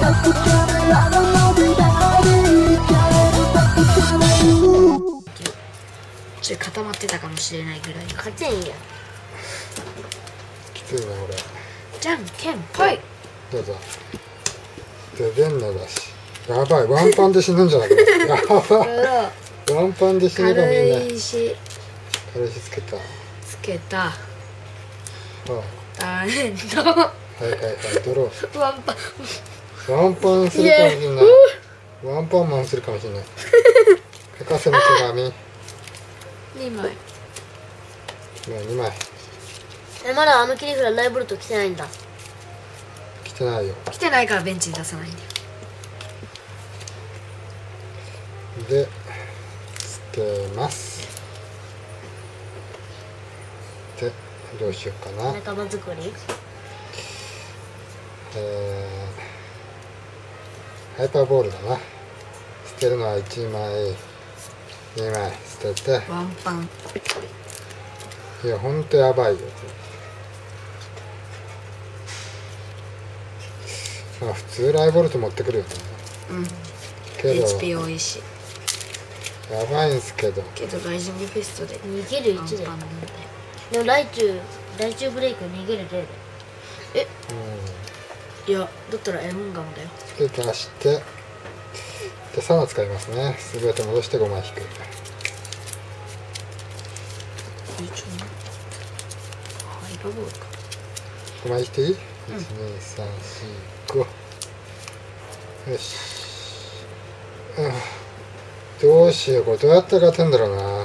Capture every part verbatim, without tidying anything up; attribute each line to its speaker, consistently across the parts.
Speaker 1: ちょっと固まってたかもしれないぐらい。
Speaker 2: 勝てんや。
Speaker 3: きついなこれ。
Speaker 1: じゃんけんぽい。
Speaker 3: どうぞ。ででんのだし。やばい、ワンパンで死ぬんじゃないかな。やばい。ワンパンで死ぬかもしれない。
Speaker 1: 軽石
Speaker 3: 軽石つけた。
Speaker 1: つけた。
Speaker 3: あ
Speaker 1: あれの
Speaker 3: はいはいはい、ドロー。
Speaker 1: ワンパン。
Speaker 3: ワンパンするかもしれない。ワンパンマンするかもしれない。博士の手紙。
Speaker 1: にまい。
Speaker 3: もうにまい。
Speaker 2: え、まだあの切り札ライブルト来てないんだ。
Speaker 3: 来てないよ。
Speaker 1: 来てないからベンチに出さないんだよ。
Speaker 3: で、つけます。で、どうしようかな。
Speaker 2: 仲間作り。
Speaker 3: えー、ハイパーボールだな。捨てるのはいちまい、にまい捨てて。
Speaker 1: ワンパン。
Speaker 3: いや、ほんとやばいよ。まあ普通ライボルト持ってくるよね。
Speaker 1: うん。
Speaker 3: けど
Speaker 1: エイチピー 多いし。
Speaker 3: やばいんすけど。
Speaker 1: けどライジングフェストで
Speaker 2: 逃げるいちで
Speaker 1: ワンパンなんだよ。
Speaker 2: でもライチュウライチュウブレイク逃げるゼロで。
Speaker 3: うん。
Speaker 1: いや、だったらエモンガムだよ。
Speaker 3: で、出して、で、サナ使いますね。すべて戻してごまい引く。
Speaker 1: いいちょね。ハイパーボールか。
Speaker 3: ごまい引いていい？ いち、
Speaker 1: うん
Speaker 3: に、さん、よん、ご。よし。うん。どうしよう、これどうやって勝てんだろうな。はい、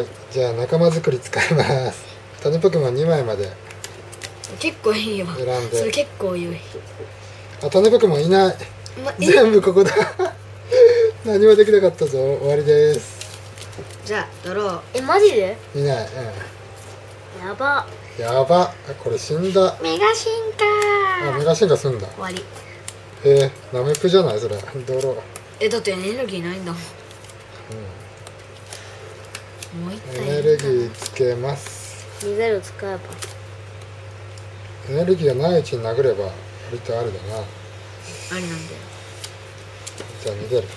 Speaker 3: じゃあ仲間作り使います。種ポケモンにまいまで
Speaker 1: 結構いいよ。
Speaker 3: 選んで。
Speaker 1: それ結構良い。
Speaker 3: あ、種ポケモンいない。
Speaker 1: ま、
Speaker 3: 全部ここだ。何もできなかったぞ。終わりです。
Speaker 1: じゃあドロー。
Speaker 2: え、マジで
Speaker 3: いない。うん。
Speaker 2: やば。
Speaker 3: やば。あ、これ死んだ。
Speaker 1: メガ進化
Speaker 3: あ、メガ進化すんだ。
Speaker 1: 終わり。
Speaker 3: えー、ナメプじゃないそれ。ドロー。
Speaker 1: え、だってエネルギーないんだもん。もう一体
Speaker 3: エネルギーつけます。
Speaker 2: 逃げる使えば。
Speaker 3: エネルギーがないうちに殴れば割とあるだな。
Speaker 1: ありなんだよ。
Speaker 3: じゃあ逃げる。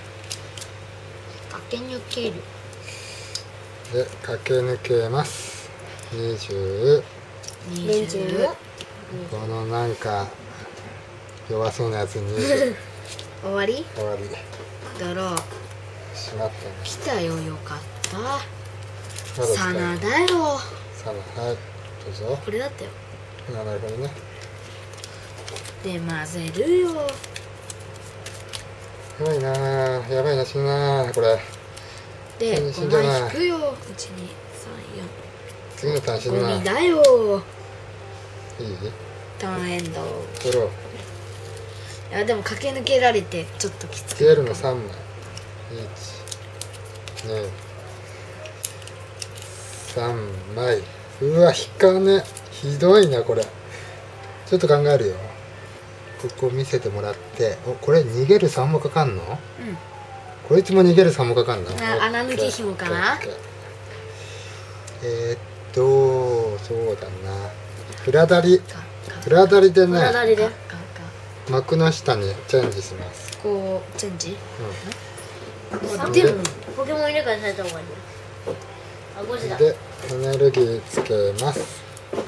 Speaker 1: 駆け抜ける。
Speaker 3: で、駆け抜けます。にじゅう。
Speaker 2: ベンチにも
Speaker 3: このなんか弱そうなやつに
Speaker 1: 終わり。
Speaker 3: 終わり。
Speaker 1: ドロー。
Speaker 3: しまったね。
Speaker 1: 来たよ、よかった
Speaker 3: まだ使
Speaker 1: サ
Speaker 3: える
Speaker 1: ナだよ。
Speaker 3: サナ、はい、どうぞ。
Speaker 1: これだったよ。
Speaker 3: あ、なるほどね。
Speaker 1: で混ぜるよ。
Speaker 3: やばいなぁ、やばいな、死ぬなぁ、これ。
Speaker 1: で
Speaker 3: 死
Speaker 1: ご
Speaker 3: んじゃうな。
Speaker 1: まい引くよ。いちにさんよん。
Speaker 3: 次のターン死ぬな。いい？
Speaker 1: ゴミだよ。ターンエンド。
Speaker 3: ドロー。
Speaker 1: いやでも駆け抜けられてちょっときつく
Speaker 3: ジェルのさんまい。いち、に、さんまい。うわ、引かね。ひどいな、これ。ちょっと考えるよ。ここ見せてもらって。お、これ逃げるさんもかかんの？
Speaker 1: うん。
Speaker 3: こいつも逃げるさんもかかんの？
Speaker 1: あ、穴抜き紐かな？
Speaker 3: えー、っと、そうだな。裏だり。
Speaker 1: か
Speaker 3: 裏だりでね、
Speaker 2: 裏だりで
Speaker 1: かか
Speaker 3: 幕の下にチェンジします。
Speaker 1: こうチェンジ。
Speaker 3: うん。
Speaker 1: でも
Speaker 2: ポケモン入れ替えされた方がいいよ。あ、ごじだ。
Speaker 3: で、エネルギーつけます。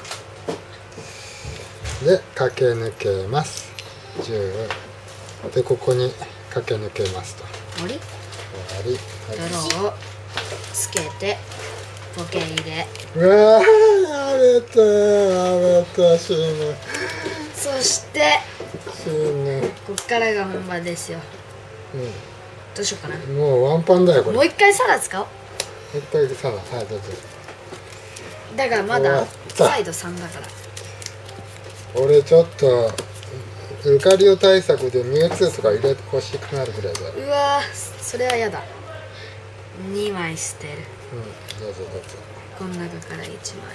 Speaker 3: で、駆け抜けます。じゅう。で、ここに駆け抜けますと。
Speaker 1: 終わり。
Speaker 3: 終わり。
Speaker 1: ドローをつけてポケ入れ。
Speaker 3: うわー、やめたやめた、死ぬ。
Speaker 1: そして
Speaker 3: 死ぬ。
Speaker 1: こっからが本番ですよ。
Speaker 3: う
Speaker 1: どうしようかな。
Speaker 3: ん。もうワンパンだよ、これ。
Speaker 1: もう一回サラ使おう。
Speaker 3: いっぱいさな。はい、どうぞ。
Speaker 1: だからまだサイドさんだから。
Speaker 3: 俺ちょっとルカリオ対策でミュウツーとか入れてほしくなるぐらいだよ。
Speaker 1: うわー、それはやだ。にまい捨てる。
Speaker 3: うん、どうぞどうぞ。
Speaker 1: この中からいちまい。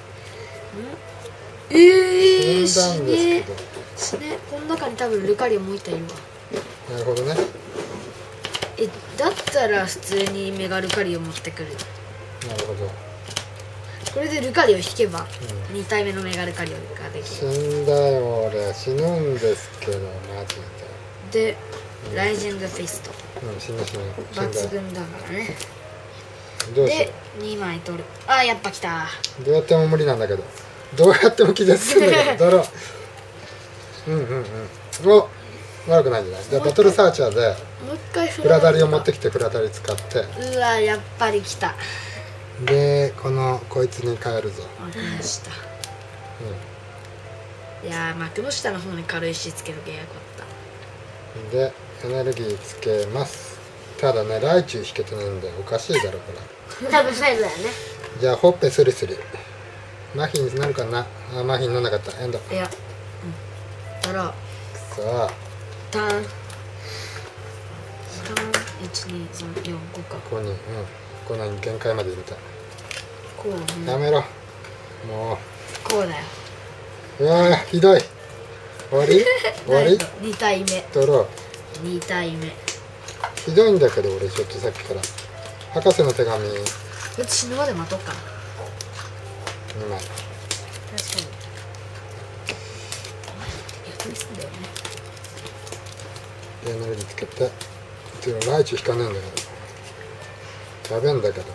Speaker 1: んえー、
Speaker 3: 死んだ
Speaker 1: 死
Speaker 3: んですけ
Speaker 1: ね
Speaker 3: ど。
Speaker 1: 死ね。この中に多分ルカリオもう一体いるわ。
Speaker 3: なるほどね。
Speaker 1: え、だったら普通にメガルカリオ持ってくる。
Speaker 3: なるほど。
Speaker 1: これでルカリオ引けばに体目のメガルカリオができ
Speaker 3: 死
Speaker 1: る。
Speaker 3: んだよ俺、死ぬんですけどマジで。
Speaker 1: でライジングフィスト
Speaker 3: うん、死ぬ死ぬ死んだ。
Speaker 1: 抜群だからね。
Speaker 3: どうしよ
Speaker 1: でにまい取る。あ、やっぱ来た。
Speaker 3: う。どうやっても無理なんだけど、どうやっても気絶するんだけどドロー。うんうんうん。お、悪くないんじゃない。じゃあバトルサーチャーで
Speaker 1: もう一回
Speaker 3: フラダリを持ってきて、フラダリ使って、
Speaker 1: うわ、やっぱり来た。
Speaker 3: でこのこいつに変えるぞ。
Speaker 1: あ、来ました。
Speaker 3: う
Speaker 1: いやー、幕の下の方に軽石つけとけばよかっ
Speaker 3: ん、でエネルギーつけます。ただね、ライチュウ引けてないんでおかしいだろこれ。
Speaker 2: 多分そうだよね。
Speaker 3: じゃあほっぺスリスリ。麻痺になるかな。あ、麻痺にならなかった。エンド。
Speaker 1: た。いや、うん。だら、
Speaker 3: さあ
Speaker 1: ターン。ターン、いち、に、さん、よん、ごか。
Speaker 3: ここに、うん、この限界まで入れた。
Speaker 1: こうね。
Speaker 3: やめろも
Speaker 1: こうだよ。
Speaker 3: う。うわーひどい。終わり終わり。
Speaker 1: に体目。
Speaker 3: ドロー。
Speaker 1: に体目。
Speaker 3: ひどいんだけど俺ちょっとさっきから博士の手紙に
Speaker 1: こいつ死ぬまで待とうかな。
Speaker 3: まい。
Speaker 2: 確かに。
Speaker 1: やっとすんだよね。
Speaker 3: エネルギーつけて。っていうのライチュウ引かねえんだけど、やべえんだけど。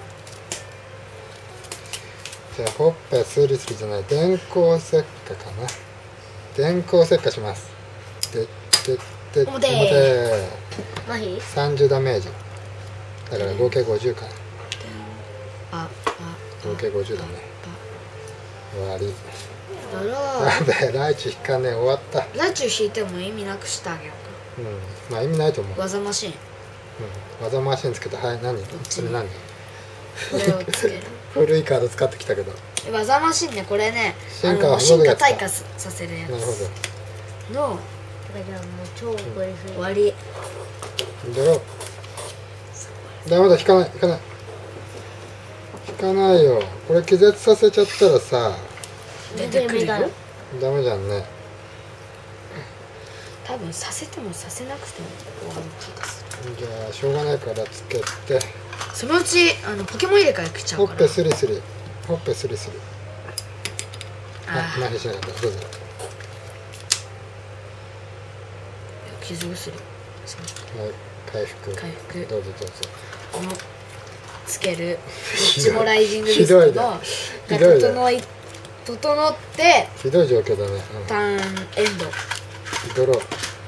Speaker 3: じゃあほっぺスリスリじゃない、電光石火かな。電光石火します。ででで
Speaker 1: 表
Speaker 2: 麻痺？
Speaker 3: さんじゅうダメージだから合計ごじゅうか。
Speaker 1: あ、あ、
Speaker 3: 合計ごじゅうだね。終わり。
Speaker 1: だら
Speaker 3: やべえ、ライチュウ引かねえ。終わった。
Speaker 1: ラチュウ引いても意味なくしてあげよう
Speaker 3: うん、まあ意味ないと思う。
Speaker 1: か。技マシン。
Speaker 3: うん、技マシンつけて、はい、何それ何
Speaker 1: これをつける。
Speaker 3: 古いカード使ってきたけど。
Speaker 1: 技マシンね、これね、
Speaker 3: 進化は
Speaker 1: あの進化
Speaker 3: ほどやつか
Speaker 1: 退化させるや
Speaker 3: なるほ
Speaker 1: つの
Speaker 2: だからもう超怒りすぎ。
Speaker 1: 終わり。
Speaker 3: どドロー。ダメだ、引かない引かない引かないよ。これ気絶させちゃったらさ
Speaker 1: 出てくるよ。
Speaker 3: ダメじゃんね。
Speaker 1: 多分させてもさせなくても終わる気がする。
Speaker 3: じゃあしょうがないからつけて、
Speaker 1: そのうちあのポケモン入れ替え来ちゃ
Speaker 3: ほっ
Speaker 1: うから。
Speaker 3: ぺスリスリ、ほっぺスリスリ。あ、
Speaker 1: あ
Speaker 3: 麻痺しなかった。どうぞ。
Speaker 1: あ、傷薬。
Speaker 3: はい、回復。
Speaker 1: 回復
Speaker 3: どうぞどうぞ。
Speaker 1: このつける
Speaker 3: ひどい
Speaker 1: どっちもライジングリス
Speaker 3: ひどいね
Speaker 1: トの
Speaker 3: ひどいね
Speaker 1: 整い整って
Speaker 3: ひどい状況だね。
Speaker 1: ターンエンド。
Speaker 3: ドロ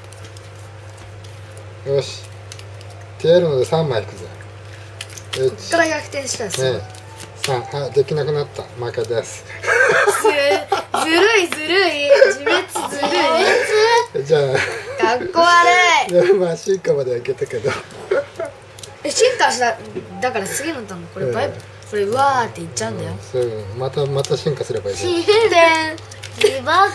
Speaker 3: ー。よし。ティエルのでさんまい引くぜ。
Speaker 1: こっから逆転したらすごい。
Speaker 3: ねえ、さん、はい、できなくなった。負けです。
Speaker 1: ずずるいずるい自滅ずるい。
Speaker 3: じゃあ、
Speaker 1: かっこ悪い。
Speaker 3: いやまあ進化まではいけたけど。
Speaker 1: え、進化しただから次のターンこれバイ
Speaker 3: うん
Speaker 1: これうわーって言っちゃうんだよ。
Speaker 3: そういうのまたまた進化すればいいじゃん。
Speaker 1: でん
Speaker 2: リバーク？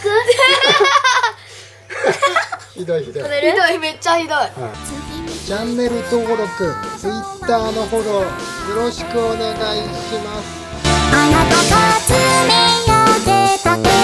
Speaker 3: ひどいひどい。
Speaker 1: ひどい、めっちゃひどい。
Speaker 3: チャンネル登録、ツイッターのフォローよろしくお願いします。
Speaker 4: あなたが詰め寄せた